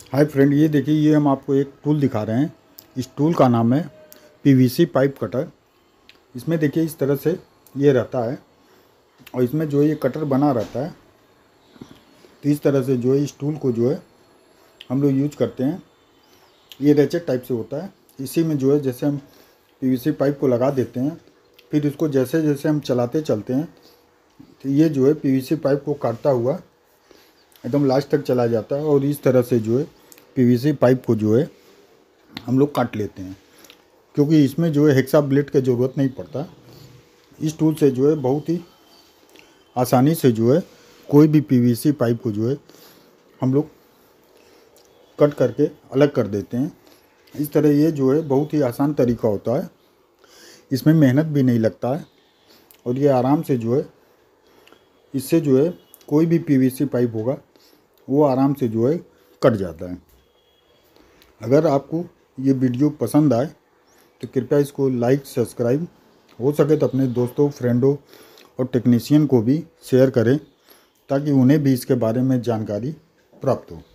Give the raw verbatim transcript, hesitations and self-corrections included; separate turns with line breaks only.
Hi friend, ये देखिए, ये हम आपको एक टूल दिखा रहे हैं। इस टूल का नाम है पीवीसी पाइप कटर। इसमें देखिए इस तरह से ये रहता है और इसमें जो है ये कटर बना रहता है। तो इस तरह से जो है इस टूल को जो है हम लोग यूज करते हैं। ये रेचेट टाइप से होता है। इसी में जो है जैसे हम पीवीसी पाइप को लगा देते हैं, फिर इसको जैसे जैसे हम चलाते चलते हैं तो ये जो है पीवीसी पाइप को काटता हुआ एकदम लास्ट तक चला जाता है। और इस तरह से जो है पीवीसी पाइप को जो है हम लोग काट लेते हैं, क्योंकि इसमें जो है हेक्सा ब्लेड की ज़रूरत नहीं पड़ता। इस टूल से जो है बहुत ही आसानी से जो है कोई भी पीवीसी पाइप को जो है हम लोग कट करके अलग कर देते हैं। इस तरह ये जो है बहुत ही आसान तरीका होता है। इसमें मेहनत भी नहीं लगता है और ये आराम से जो है इससे जो है कोई भी पीवीसी पाइप होगा वो आराम से जो है कट जाता है। अगर आपको ये वीडियो पसंद आए तो कृपया इसको लाइक सब्सक्राइब, हो सके तो अपने दोस्तों, फ्रेंडों और टेक्नीशियन को भी शेयर करें ताकि उन्हें भी इसके बारे में जानकारी प्राप्त हो।